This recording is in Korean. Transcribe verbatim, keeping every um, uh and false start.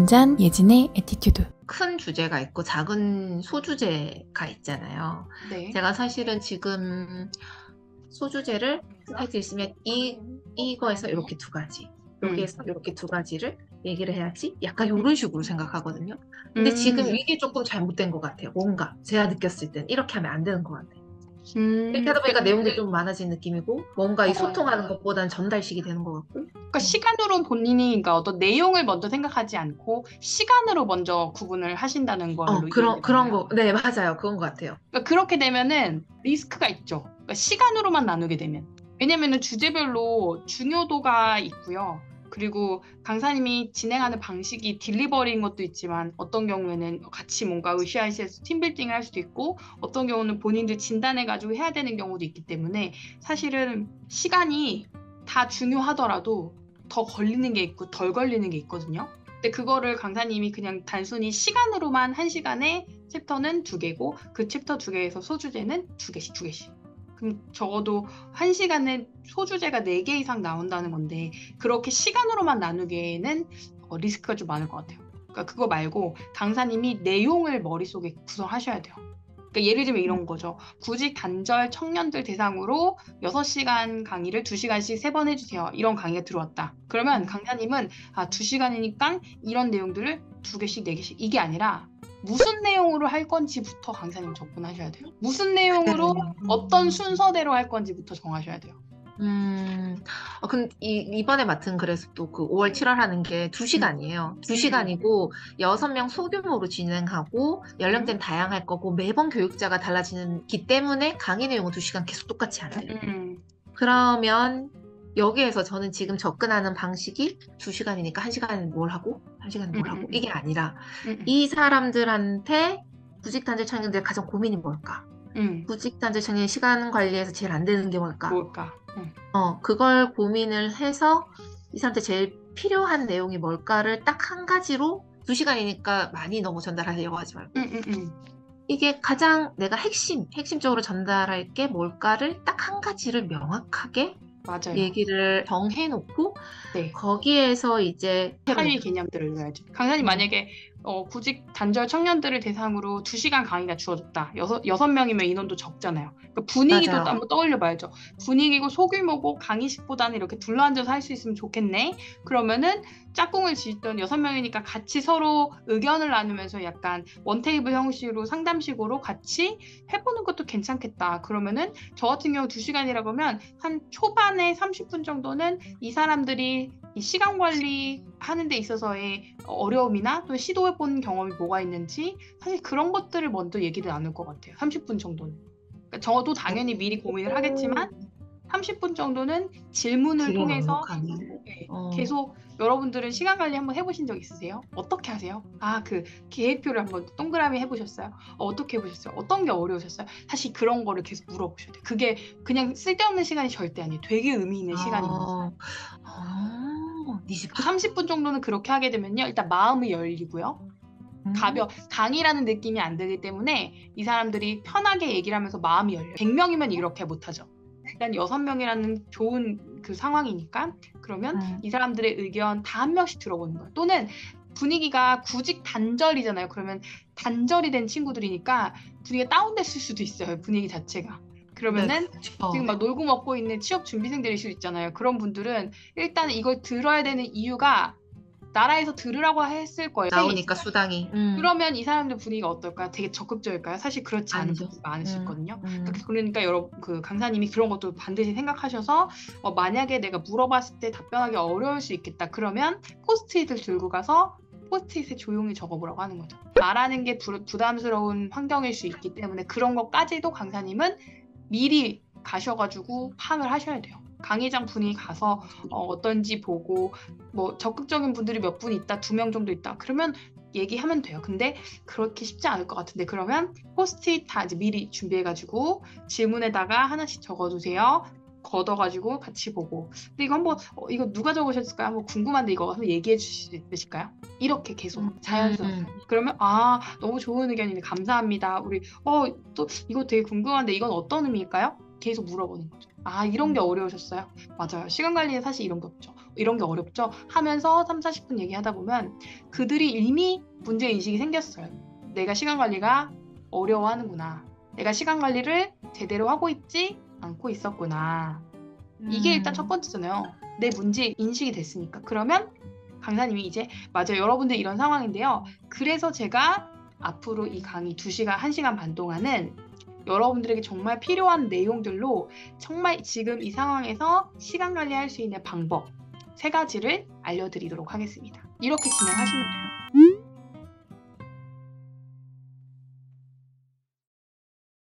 한 잔 예진의 에티튜드. 큰 주제가 있고 작은 소주제가 있잖아요. 네. 제가 사실은 지금 소주제를 할 수 있으면 이, 이거에서 이렇게 두 가지, 여기에서 이렇게 두 가지를 얘기를 해야지 약간 이런 식으로 생각하거든요. 근데 음. 지금 이게 조금 잘못된 것 같아요. 뭔가 제가 느꼈을 땐 이렇게 하면 안 되는 것 같아요. 음. 이렇게 하다 보니까 내용도 좀 많아진 느낌이고 뭔가 이 어. 소통하는 것보다는 전달식이 되는 것 같고. 그러니까 시간으로 본인이 그러니까 어떤 내용을 먼저 생각하지 않고 시간으로 먼저 구분을 하신다는 걸로 어, 그런 이해가 그런 되나요? 거, 네 맞아요, 그런 것 같아요. 그러니까 그렇게 되면은 리스크가 있죠. 그러니까 시간으로만 나누게 되면. 왜냐면은 주제별로 중요도가 있고요. 그리고 강사님이 진행하는 방식이 딜리버리인 것도 있지만 어떤 경우에는 같이 뭔가 으쌰으쌰해서 팀빌딩을 할 수도 있고 어떤 경우는 본인들 진단해가지고 해야 되는 경우도 있기 때문에 사실은 시간이 다 중요하더라도 더 걸리는 게 있고 덜 걸리는 게 있거든요. 근데 그거를 강사님이 그냥 단순히 시간으로만 한 시간에 챕터는 두 개고 그 챕터 두 개에서 소주제는 두 개씩 두 개씩. 그럼 적어도 한 시간에 소주제가 네 개 이상 나온다는 건데 그렇게 시간으로만 나누기에는 어, 리스크가 좀 많을 것 같아요. 그러니까 그거 말고 강사님이 내용을 머릿속에 구성하셔야 돼요. 그러니까 예를 들면 이런 거죠. 구직 단절 청년들 대상으로 여섯 시간 강의를 두 시간씩 세 번 해주세요. 이런 강의가 들어왔다. 그러면 강사님은 아, 두 시간이니까 이런 내용들을 두 개씩 네 개씩 이게 아니라 무슨 내용으로 할 건지부터 강사님 접근하셔야 돼요. 무슨 내용으로 네. 어떤 순서대로 할 건지부터 정하셔야 돼요. 음, 어, 근데 이, 이번에 맡은 그래서 또 그 오월, 칠월 하는 게 두 시간이에요. 두 시간이고 여섯 명 소규모로 진행하고 연령대는 다양할 거고 매번 교육자가 달라지기 때문에 강의 내용은 두 시간 계속 똑같이 안 돼요. 음. 그러면 여기에서 저는 지금 접근하는 방식이 두 시간이니까 한 시간은 뭘 하고 한 시간은 뭘 음, 하고 음, 이게 아니라 음, 이 사람들한테 구직단절 청년들의 가장 고민이 뭘까? 음. 구직단절 청년 시간 관리에서 제일 안 되는 게 뭘까? 뭘까? 음. 어, 그걸 고민을 해서 이 사람한테 제일 필요한 내용이 뭘까를 딱 한 가지로 두 시간이니까 많이 너무 전달하려고 하지 말고 음, 음, 음. 이게 가장 내가 핵심, 핵심적으로 전달할 게 뭘까를 딱 한 가지를 명확하게 맞아요. 얘기를 정해놓고 네. 거기에서 이제 사회 개념들을 넣어야죠. 강사님 음. 만약에 어, 구직 단절 청년들을 대상으로 두 시간 강의가 주어졌다. 여섯, 여섯 명이면 인원도 적잖아요. 그러니까 분위기도 맞아요. 한번 떠올려 봐야죠. 분위기고 소규모고 강의식보다는 이렇게 둘러앉아서 할 수 있으면 좋겠네. 그러면은 짝꿍을 짓던 여섯 명이니까 같이 서로 의견을 나누면서 약간 원테이블 형식으로 상담식으로 같이 해보는 것도 괜찮겠다. 그러면은 저 같은 경우 두 시간이라고 하면 한 초반에 삼십 분 정도는 이 사람들이 이 시간 관리 하는 데 있어서의 어려움이나 또 시도해본 경험이 뭐가 있는지 사실 그런 것들을 먼저 얘기를 나눌 것 같아요. 삼십 분 정도는. 그러니까 저도 당연히 미리 고민을 하겠지만 삼십 분 정도는 질문을 되게 통해서 넉넉하네. 네, 어. 계속 여러분들은 시간 관리 한번 해보신 적 있으세요? 어떻게 하세요? 아, 그 계획표를 한번 동그라미 해보셨어요? 어, 어떻게 해보셨어요? 어떤 게 어려우셨어요? 사실 그런 거를 계속 물어보셔야 돼요. 그게 그냥 쓸데없는 시간이 절대 아니에요. 되게 의미 있는 시간입니다. 아, 아, 이십 분? 삼십 분 정도는 그렇게 하게 되면요. 일단 마음이 열리고요. 가벼 강의라는 느낌이 안 들기 때문에 이 사람들이 편하게 얘기를 하면서 마음이 열려요. 백 명이면 이렇게 못하죠. 일단 여섯 명이라는 좋은 그 상황이니까 그러면 음. 이 사람들의 의견 다 한 명씩 들어보는 거예요. 또는 분위기가 구직 단절이잖아요. 그러면 단절이 된 친구들이니까 분위기가 다운됐을 수도 있어요. 분위기 자체가. 그러면은 네, 지금 막 놀고 먹고 있는 취업 준비생들일 수 있잖아요. 그런 분들은 일단 이걸 들어야 되는 이유가 나라에서 들으라고 했을 거예요. 나오니까 수당이. 음. 그러면 이 사람들 분위기가 어떨까요? 되게 적극적일까요? 사실 그렇지 않은 아니죠. 분들이 많을 수 음, 있거든요. 음. 그러니까 여러분 그 강사님이 그런 것도 반드시 생각하셔서 어, 만약에 내가 물어봤을 때 답변하기 어려울 수 있겠다. 그러면 포스트잇을 들고 가서 포스트잇에 조용히 적어보라고 하는 거죠. 말하는 게 부, 부담스러운 환경일 수 있기 때문에 그런 것까지도 강사님은 미리 가셔가지고 파악을 하셔야 돼요. 강의장 분이 가서 어, 어떤지 보고 뭐 적극적인 분들이 몇 분 있다, 두 명 정도 있다. 그러면 얘기하면 돼요. 근데 그렇게 쉽지 않을 것 같은데 그러면 포스트잇 다 이제 미리 준비해가지고 질문에다가 하나씩 적어두세요. 걷어가지고 같이 보고. 근데 이거 한번 어, 이거 누가 적으셨을까요? 한번 궁금한데 이거 한번 얘기해 주실 수 있으실까요? 이렇게 계속 음, 자연스럽게. 음. 그러면 아 너무 좋은 의견이네 감사합니다. 우리 어 또 이거 되게 궁금한데 이건 어떤 의미일까요? 계속 물어보는 거죠. 아, 이런 게 어려우셨어요? 맞아요. 시간 관리는 사실 이런 게 없죠. 이런 게 어렵죠. 하면서 삼, 사십 분 얘기하다 보면 그들이 이미 문제인식이 생겼어요. 내가 시간 관리가 어려워하는구나. 내가 시간 관리를 제대로 하고 있지 않고 있었구나. 이게 일단 첫 번째잖아요. 내 문제 인식이 됐으니까. 그러면 강사님이 이제 맞아요. 여러분들 이런 상황인데요. 그래서 제가 앞으로 이 강의 두 시간, 한 시간 반 동안은 여러분들에게 정말 필요한 내용들로 정말 지금 이 상황에서 시간 관리할 수 있는 방법 세 가지를 알려드리도록 하겠습니다. 이렇게 진행하시면 돼요.